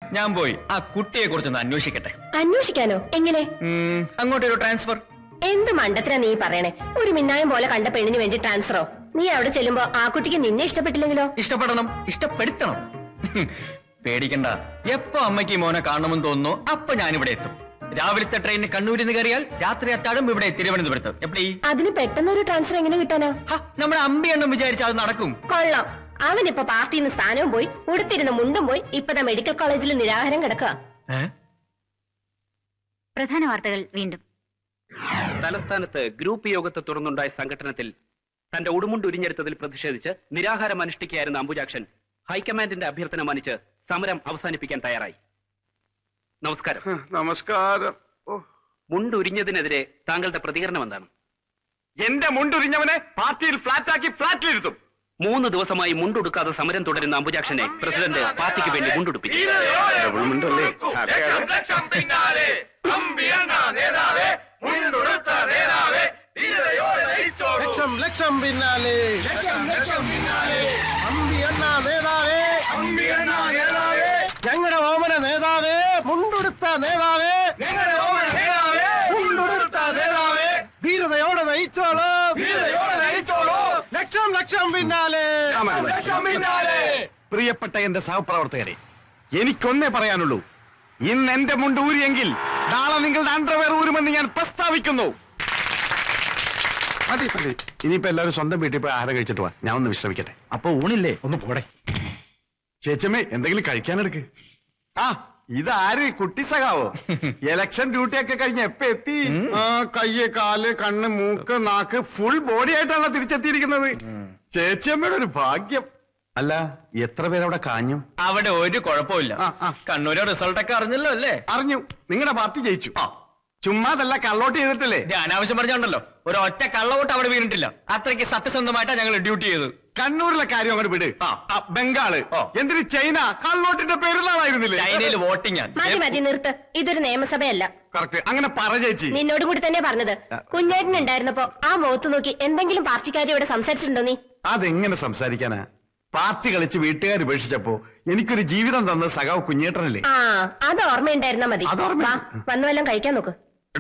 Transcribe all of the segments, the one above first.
ഞാൻ പോയി ആ കുട്ടിയെ കുറിച്ചൊന്ന് അന്വേഷിക്കട്ടെ. അന്വേഷിക്കാനോ? എങ്ങനെ? അങ്ങോട്ടൊരു ട്രാൻസ്ഫർ. എന്ത് മണ്ടത്തിനാ നീ പറയണേ? ഒരു മിന്നായം പോലെ കണ്ട പെണ്ണിന് വേണ്ടി ട്രാൻസ്ഫറോ? നീ അവിടെ ചെല്ലുമ്പോ ആ കുട്ടിക്ക് നിന്നെ ഇഷ്ടപ്പെട്ടില്ലെങ്കിലോ? ഇഷ്ടപ്പെടണം, ഇഷ്ടപ്പെടുത്തണം. പേടിക്കണ്ട, എപ്പോ അമ്മയ്ക്ക് മോനെ കാണണമെന്ന് തോന്നുന്നു അപ്പൊ ഞാനിവിടെ എത്തും. രാവിലത്തെ ട്രെയിനിന് കണ്ണൂരിൽ നിന്ന് കയറിയാൽ രാത്രി അത്താടും ഇവിടെ തിരുവനന്തപുരത്ത്. എപ്പടി? അതിന് പെട്ടെന്നൊരു ട്രാൻസ്ഫർ എങ്ങനെ കിട്ടാനോ? നമ്മുടെ അമ്പിയെണ്ണം വിചാരിച്ചാൽ അത് നടക്കും. കൊള്ളാം. അവനിപ്പോ പാർട്ടിന്ന് സ്ഥാനവും പോയി, ഉടുത്തിരുന്ന മുണ്ടും പോയി, ഇപ്പതാ മെഡിക്കൽ കോളേജിൽ നിരാഹാരം കിടക്കുക. പ്രധാന വാർത്തകൾ വീണ്ടും. തലസ്ഥാനത്ത് ഗ്രൂപ്പ് യോഗത്തെ തുടർന്നുണ്ടായ സംഘടനത്തിൽ തന്റെ ഉടുമുണ്ട് ഉരിഞ്ഞെടുത്തതിൽ പ്രതിഷേധിച്ച് നിരാഹാരം അനുഷ്ഠിക്കുകയായിരുന്ന അംബുജാക്ഷൻ ഹൈക്കമാൻഡിന്റെ അഭ്യർത്ഥന മാനിച്ച് സമരം അവസാനിപ്പിക്കാൻ തയ്യാറായി. നമസ്കാരം. നമസ്കാരം. മുണ്ടുരിഞ്ഞതിനെതിരെ താങ്കളുടെ പ്രതികരണം എന്താണ്? എന്റെ മുണ്ടുരിഞ്ഞവനെ പാർട്ടിയിൽ ഫ്ലാറ്റാക്കി ഫ്ലാറ്റിലിരുത്തും. 3 ദിവസമായി മുണ്ടുടുക്കാതെ സമരം തുടരുന്ന അംബുജാക്ഷനെ പ്രസിഡന്റ് പാർട്ടിക്ക് വേണ്ടി മുണ്ടുടുപ്പിച്ചു. ലക്ഷം പിന്നാലെ ഞങ്ങളുടെ ഓമന നേതാവേ, മുണ്ടുടുത്ത നേതാവേ, മുണ്ടുടുത്ത നേതാവേ, ധീരതയോടെ നയിച്ചോളൂ, ലക്ഷം ലക്ഷം പിന്നാലെ. പ്രിയപ്പെട്ട എന്റെ സഹപ്രവർത്തകരെ, എനിക്കൊന്നേ പറയാനുള്ളൂ. ഇന്ന് എന്റെ മുണ്ട് ഊരിയെങ്കിൽ നാളെ നിങ്ങളുടെ അണ്ടർവെയർ ഊരുമെന്ന് ഞാൻ പ്രസ്താവിക്കുന്നു. മതി മതി, ഇനിയിപ്പോ എല്ലാവരും സ്വന്തം വീട്ടിൽ പോയി ആഹാരം കഴിച്ചിട്ട് പോവാ. ഞാൻ ഒന്ന് വിശ്രമിക്കട്ടെ. അപ്പൊ ഊണില്ലേ? ഒന്ന് പോടെ. ചേച്ചമ്മേ, എന്തെങ്കിലും കഴിക്കാനെടുക്ക്. ഇതാര്? കുട്ടി സഖാവോ? ഇലക്ഷൻ ഡ്യൂട്ടിയൊക്കെ കഴിഞ്ഞ് എപ്പ എത്തി? കയ്യ്, കാല്, കണ്ണ്, മൂക്ക്, നാക്ക് ഫുൾ ബോഡി ആയിട്ടാണ് തിരിച്ചെത്തിയിരിക്കുന്നത്. ചേച്ചിയമ്മയുടെ ഒരു ഭാഗ്യം. അല്ല, എത്ര പേരവിടെ കാഞ്ഞു? അവിടെ ഒരു കുഴപ്പമില്ല. കണ്ണൂരെ റിസൾട്ട് ഒക്കെ അറിഞ്ഞല്ലോ അല്ലേ? അറിഞ്ഞു. നിങ്ങളുടെ പാർട്ടി ജയിച്ചു. ചുമ്മാതല്ല, കള്ളോട്ട് ചെയ്തിട്ടില്ലേ? അനാവശ്യം പറഞ്ഞോണ്ടല്ലോ, ഒരു ഒറ്റ കള്ളവോട്ട് അവിടെ വീണിട്ടില്ല. അത്രയ്ക്ക് സത്യസന്ധമായിട്ടാണ് ഞങ്ങൾ ഡ്യൂട്ടി ചെയ്തത്. കണ്ണൂരിലെ കാര്യം അങ്ങോട്ട് വിട്. ബംഗാള് എന്തിന് ചൈന കള്ളോട്ടിന്റെ പെരുന്നാളായിരുന്നില്ലേ? ചൈനയിൽ വോട്ടിംഗ്. മതി മതി, നിർത്ത്. ഇതൊരു നിയമസഭയല്ല. കറക്റ്റ്, അങ്ങനെ പറ ചേച്ചി. നിന്നോട് കൂടി തന്നെ പറഞ്ഞത്. കുഞ്ഞേട്ടൻ ഉണ്ടായിരുന്നപ്പോ ആ മുഖത്ത് നോക്കി എന്തെങ്കിലും പാർട്ടിക്കാരി ഇവിടെ സംസാരിച്ചിട്ടുണ്ടോ നീ? അതെങ്ങനെ സംസാരിക്കാനാ? പാർട്ടി കളിച്ച് വീട്ടുകാർ ഉപേക്ഷിച്ചപ്പോ എനിക്കൊരു ജീവിതം തന്ന സഖാവ് കുഞ്ഞേട്ടനല്ലേ? അത് ഓർമ്മയുണ്ടായിരുന്നാ മതി. വന്നു വല്ലതും കഴിക്കാൻ നോക്ക്.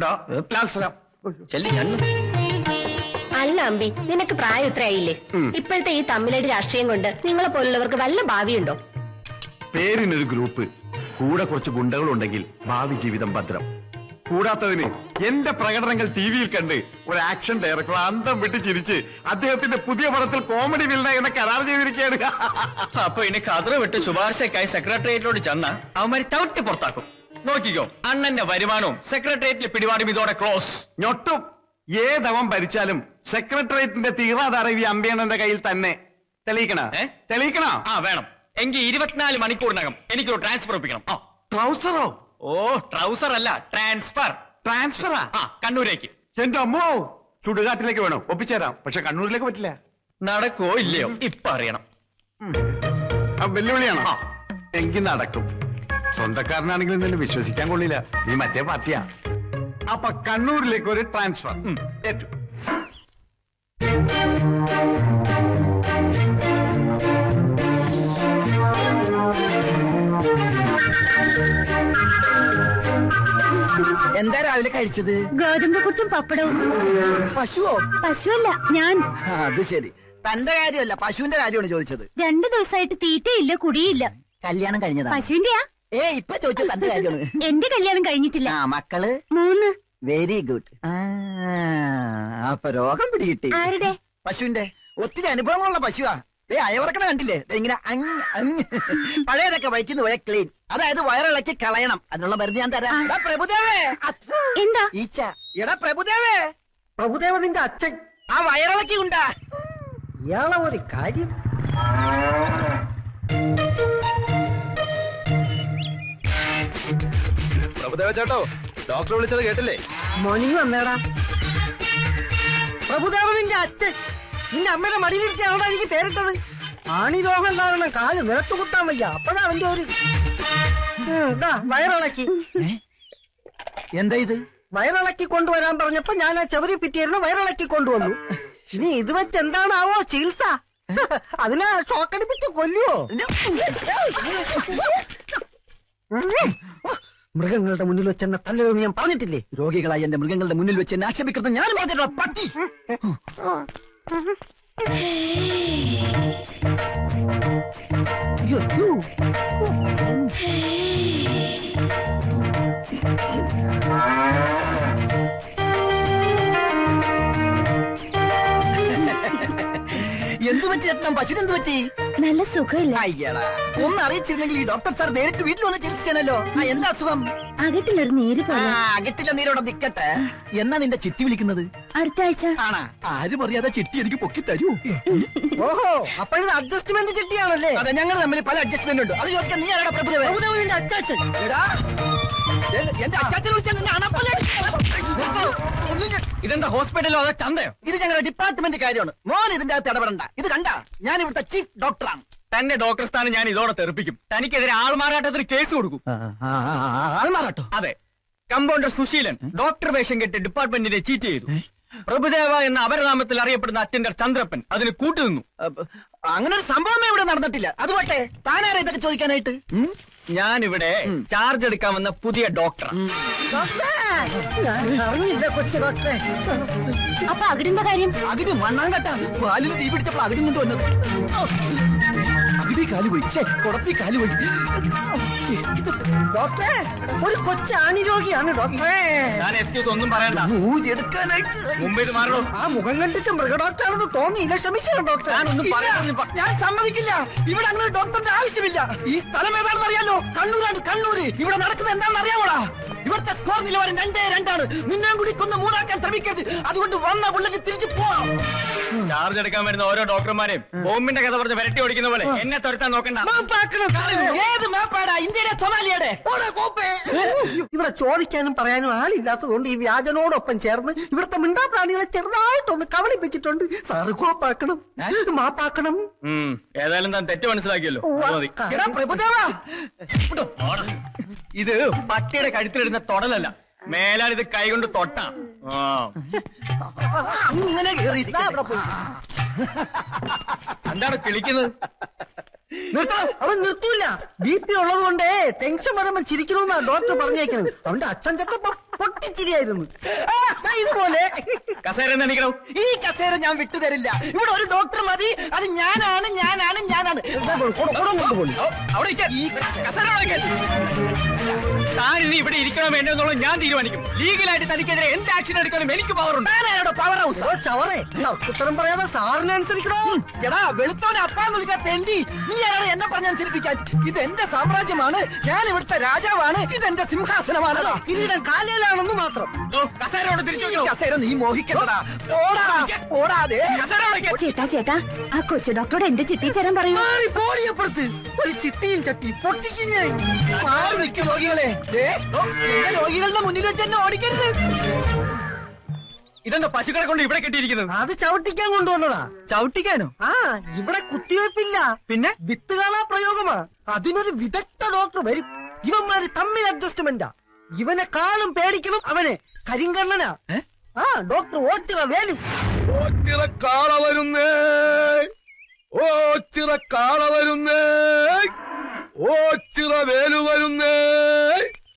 അല്ല അമ്പി, നിനക്ക് പ്രായം ഇത്രയായില്ലേ? ഇപ്പോഴത്തെ ഈ തമ്മിലടി രാഷ്ട്രീയം കൊണ്ട് നിങ്ങളെ പോലുള്ളവർക്ക് വല്ല ഭാവിയുണ്ടോ? പേരിനൊരു ഗ്രൂപ്പ്, കൂടെ കുറച്ച് ഗുണ്ടകളുണ്ടെങ്കിൽ ഭാവി ജീവിതം ഭദ്രം. കൂടാത്തതിന് എന്റെ പ്രകടനങ്ങൾ ടിവിയിൽ കണ്ട് ഒരു ആക്ഷൻ ഡയറക്ടർ അന്തം വിട്ട് ചിരിച്ച് അദ്ദേഹത്തിന്റെ പുതിയ പടത്തിൽ കോമഡി വില്ലൻ എന്ന കരാർ ചെയ്തിരിക്കുകയാണ്. അപ്പൊ ഇനി കതറ് വിട്ട് ശുപാർശക്കായി സെക്രട്ടേറിയറ്റിലോട് ചെന്ന അവന്മാര് ചവിട്ടി പുറത്താക്കും. നോക്കിക്കോ, അണ്ണന്റെ വരുമാനവും സെക്രട്ടേറിയറ്റിൽ പിടിപാടും ഇതോടെ ക്ലോസ്. ഞൊട്ടും. ഏതവൻ ഭരിച്ചാലും സെക്രട്ടേറിയറ്റിന്റെ തീറാധാരവി അമ്പയണ്ണന്റെ കയ്യിൽ തന്നെ. തെളിയിക്കണോ? വേണം. എങ്കിൽ 24 മണിക്കൂറിനകം എനിക്കൊരു ട്രാൻസ്ഫർ ഒപ്പിക്കണം. ട്രൗസറോ? ട്രൗസർ അല്ല, ട്രാൻസ്ഫർ. ട്രാൻസ്ഫറാ? കണ്ണൂരേക്ക്. എന്റെ അമ്മോ, ചുടുകാട്ടിലേക്ക് വേണോ? ഒപ്പിച്ചേരാം, പക്ഷെ കണ്ണൂരിലേക്ക് പറ്റില്ല. നടക്കോ ഇല്ലയോ ഇപ്പൊ അറിയണം. വെല്ലുവിളിയാണോ? എങ്കിൽ നടക്കും. സ്വന്തക്കാരനാണെങ്കിലും നിന്നെ വിശ്വസിക്കാൻ കൊള്ളില്ല. നീ മറ്റേ പാർട്ടിയാ. അപ്പൊ കണ്ണൂരിലേക്ക് ഒരു ട്രാൻസ്ഫർ. ഏറ്റു. എന്താ രാവിലെ കഴിച്ചത്? ഗോതമ്പ് പുട്ടും പപ്പടവും. പശുവോ? പശുവല്ല, ഞാൻ. അത് ശരി. തന്റെ കാര്യമല്ല, പശുവിന്റെ കാര്യമാണ് ചോദിച്ചത്. 2 ദിവസമായിട്ട് തീറ്റയില്ല, കുടിയില്ല. കല്യാണം കഴിഞ്ഞതാ? പശുവിന്റെയാ? ഇപ്പൊ ചോദിച്ചത് തന്റെ കാര്യമാണ്. എന്റെ കല്യാണം കഴിഞ്ഞിട്ടില്ല. മക്കള്? 3. Very good. അപ്പൊ രോഗം പിടികിട്ടി. ആരുടെ? പശുവിന്റെ. ഒത്തിരി അനുഭവങ്ങളുള്ള പശുവാ. അയവർക്കണ കണ്ടില്ലേ? ഇങ്ങനെ പഴയതൊക്കെ വയറ്റിന്ന് പോയ ക്ലീൻ. അതായത് വയറിളക്കി കളയണം. അതിനുള്ള മരുന്ന് ഞാൻ തരാം. പ്രഭുദേവേ. എന്താ? ഈച്ച. എടാ പ്രഭുദേവേ. പ്രഭുദേവ നിന്റെ അച്ഛൻ. ആ വയറിളക്കി ഉണ്ടാ. ഇയാളെ ഒരു കാര്യം. പ്രഭുദേവ ചേട്ടോ, ഡോക്ടർ വിളിച്ചത് കേട്ടില്ലേ? മോർണിംഗ് വന്നേടാ. പ്രഭുദേവ നിന്റെ അച്ഛൻ. നിന്റെ അമ്മയുടെ മടിയിലിരുത്തിയാണോ എനിക്ക് പേരിട്ടത്? ആണി രോഗം കാരണം കാല് നിലത്ത് കുത്താൻ വയ്യ. അപ്പോഴാ അവന്റെ ഒരു വയറിളക്കി. എന്താ ഇത്? വയറിളക്കി കൊണ്ടുവരാൻ പറഞ്ഞപ്പോ ഞാൻ ആ ചെവരി പിറ്റിയായിരുന്നു, വയറിളക്കി കൊണ്ടുവന്നു. ഇനി ഇത് വെച്ച് എന്താണാവോ ചികിത്സ? അതിനെ ഷോക്കടിപ്പിച്ച് കൊല്ലുവോ? മൃഗങ്ങളുടെ മുന്നിൽ വെച്ച് എന്നെ തല്ലരുതെന്ന് ഞാൻ പറഞ്ഞിട്ടില്ലേ? രോഗികളായി എന്റെ മൃഗങ്ങളുടെ മുന്നിൽ വെച്ച് എന്നെ ആക്ഷേപിക്കുന്നത് ഞാൻ പറഞ്ഞിട്ടുള്ള പട്ടി. എന്ത് പറ്റി ചേട്ടൻ? പശുവിന് എന്ത് പറ്റി? നല്ല സുഖമില്ല. അയ്യടാ, ഒന്ന് അറിയിച്ചിരുന്നെങ്കിൽ ഈ ഡോക്ടർ സാർ നേരിട്ട് വീട്ടിൽ വന്ന് ചികിത്സിച്ചാനല്ലോ. എന്താ അസുഖം? അകട്ടിലൊരു നീര് പോലെ. അകട്ടില്ല, നീരോടെ നിക്കട്ടെ. എന്നാ നിന്റെ ചിട്ടി വിളിക്കുന്നത്? അടുത്ത ആഴ്ച. ആണാ? ആരും അറിയാതെ ചിട്ടി എനിക്ക് പൊക്കി തരൂ. ഓഹോ, അപ്പോഴത് അഡ്ജസ്റ്റ്മെന്റ് ചിട്ടിയാണല്ലേ? അതെ, ഞങ്ങൾ തമ്മിൽ പല അഡ്ജസ്റ്റ്മെന്റ് ഉണ്ട്. അത് ചോദിക്കാൻ നീ ആരാടാ പ്രഭുദേവ? നിന്റെ അച്ചാച്ചൻ. എന്റെ അച്ചാച്ചൻ വിളിച്ചാൽ നിന്നെ അണപ്പല്ലേ? ഇതെന്താ ഹോസ്പിറ്റലോ അതോ ചന്തയോ? ഇത് ഞങ്ങളുടെ ഡിപ്പാർട്ട്മെന്റ് കാര്യമാണ്. മോൻ ഇതിന്റെ അകത്ത് ഇടപെടണ്ട. ഇത് കണ്ട, ഞാൻ ഇവിടുത്തെ ചീഫ് ഡോക്ടറാണ്. തന്നെ ഡോക്ടർ സ്ഥാനം ഞാൻ ഇതോടെ തെറിപ്പിക്കും. തനിക്കെതിരെ ആൾമാറാട്ടത്തിന് കേസ് കൊടുക്കും. ആൾമാറാട്ടോ? അതെ, കമ്പൗണ്ടർ സുശീലൻ ഡോക്ടർ വേഷം കെട്ടി ഡിപ്പാർട്ട്മെന്റിനെ ചീറ്റ് ചെയ്തു. പ്രഭുദേവ എന്ന അപരനാമത്തിൽ അറിയപ്പെടുന്ന അറ്റൻഡർ ചന്ദ്രപ്പൻ അതിന് കൂട്ടുനിന്നു. അങ്ങനെ ഒരു സംഭവമേ ഇവിടെ നടന്നിട്ടില്ല. അതുപോട്ടെ, താനാരാ ഇതൊക്കെ ചോദിക്കാനായിട്ട്? ഞാൻ ഇവിടെ ചാർജ് എടുക്കാൻ വന്ന പുതിയ ഡോക്ടറാണ്. അറിഞ്ഞില്ല കൊച്ചു ഡോക്ടറെ. അപ്പൊ അകിടിന്റെ കാര്യം? അകിടി മണ്ണാങ്കട്ട പാലിന് തീ പിടിച്ചപ്പോൾ അകിടി കൊണ്ട് വന്നത്. അകിടി കാല് പോയി, കുടത്തി കാല് പോയി. ഡോക്ടറെ, ഒരു കൊച്ചാണി രോഗിയാണ് ഡോക്ടറെ. ഞാൻ എക്സ്ക്യൂസ് ഒന്നും പറയണ്ട. എടുക്കാനായിട്ട് മുമ്പിൽ മാറണോ? ആ മുഖം കണ്ടിട്ട് മൃഗഡോക്ടറാണെന്ന് തോന്നിയില്ല. ക്ഷമിക്കണം ഡോക്ടർ. ഞാൻ സമ്മതിക്കില്ല. ഇവിടെ അങ്ങനെ ഡോക്ടറിന്റെ ആവശ്യമില്ല. ഈ സ്ഥലം ഏതാണെന്ന് അറിയാലോ? കണ്ണൂരാണ്, കണ്ണൂര്. ഇവിടെ നടക്കുന്നത് എന്താണെന്ന് അറിയാമോടാ? ഇവിടുത്തെ സ്കോർ നിലവാരം 2-2 നിന്നെ കൂടി കൊന്ന് 3 ശ്രമിക്കരുത്. അതുകൊണ്ട് വന്ന പുള്ളിക്ക് തിരിച്ചു പോവാം. ചാർജ് എടുക്കാൻ വരുന്ന ഓരോ ഡോക്ടർമാരെയും ബോംബിന്റെ കഥ പറഞ്ഞ് വരട്ടി ഓടിക്കുന്ന പോലെ എന്നെ തുരത്താൻ നോക്കണ്ട. ഏത് മാപ്പാടാ? ഇന്ത്യയുടെ സൊമാലിയുടെ? ഇവിടെ ചോദിക്കാനും പറയാനും ആളില്ലാത്തതുകൊണ്ട് ഈ വ്യാജനോടൊപ്പം ചേർന്ന് ഇവിടുത്തെ മിണ്ടാപ്രാണികളെ ചെറുതായിട്ടൊന്ന് കവളിപ്പിച്ചിട്ടുണ്ട്. സാറ് കോപ്പാക്കണം, മാപ്പാക്കണം. ഏതായാലും താൻ തെറ്റ് മനസ്സിലാക്കിയല്ലോ. ഇത് പട്ടിയുടെ കഴുത്തിലിടുന്ന തൊടലല്ല. മേലാൽ ഇത് കൈകൊണ്ട് തൊട്ടാ അങ്ങനെ എന്താണ് കിളിക്കുന്നത്? അവൻ നിർത്തൂല. BP ഉള്ളത് കൊണ്ട് ടെൻഷൻ വരുമ്പോ ചിരിക്കണമെന്നാ ഡോക്ടർ പറഞ്ഞേക്കുന്നത്. അവന്റെ അച്ഛൻ ചെത്തപ്പോ പൊട്ടിച്ചിരിയായിരുന്നു. ഇതുപോലെ കസേര എണീക്കണോ? ഈ കസേര ഞാൻ വിട്ടുതരില്ല. ഇവിടെ ഒരു ഡോക്ടർ മതി. അത് ഞാനാണ്. അവിടെ താനിനി ഇവിടെ ഇരിക്കണോ വേണ്ടോ എന്നുള്ളത് ഞാൻ തീരുമാനിക്കും. ലീഗലായിട്ട് തനിക്കെതിരെ എന്ത് ആക്ഷൻ എടുക്കാനും എനിക്ക് പവറുണ്ട്. പവർ ഹൗസ് ചവറേ, ഉത്തരം പറയാതെ സാറിനെ അനുസരിക്കണോ? എടാ വെളുത്തോനെ അപ്പാന്ന് വിളിക്കാൻ തെണ്ടി. നീ ആരാണ് എന്നെ പറഞ്ഞനുസരിപ്പിക്കാൻ? ഇത് എന്റെ സാമ്രാജ്യമാണ്. ഞാൻ ഇവിടുത്തെ രാജാവാണ്. ഇതെന്റെ സിംഹാസനമാണ്. കിരീടം കാലയിലാണെന്ന് മാത്രം. കസേരയോട് തിരിച്ചു കസേര നീ മോഹിക്കണ്ടടാ. ഓടാതെ ചേട്ടാ ആ കൊച്ചു ഡോക്ടറോട് എന്റെ ചിട്ടി ചേരാൻ പറയൂ. പോടിയപ്പുറത്ത് ഒരു ചിട്ടിയും ചട്ടി പൊട്ടിക്കും ഞാൻ. മാറി നിൽക്കും രോഗികളെ. രോഗികളുടെ മുന്നിൽ വെച്ച് എന്നെ ഓടിക്കരുത്. ഇതെന്താ പശുക്കളെ കൊണ്ട് ഇവിടെ കെട്ടിയിരിക്കുന്നത്? അത് ചവിട്ടിക്കാൻ കൊണ്ടുവന്നതാ. ചവിട്ടിക്കാനോ? ഇവിടെ കുത്തിവെപ്പില്ല, പിന്നെ വിത്തുകാളാ പ്രയോഗമാ. അതിനൊരു വിദഗ്ധ ഡോക്ടർ വരും. ഇവന്മാര് തമ്മിൽ അഡ്ജസ്റ്റ്മെന്റാ. ഇവനെക്കാളും പേടിക്കണം അവനെ. കരിങ്കണ്ണനാ. ഡോക്ടർ ഓച്ചിറ വേലു. ഓച്ചിറ കാള വരുന്നേ, ഓച്ചിറ കാള വരുന്നേ, ഓച്ചിറ വേലു വരുന്നേ.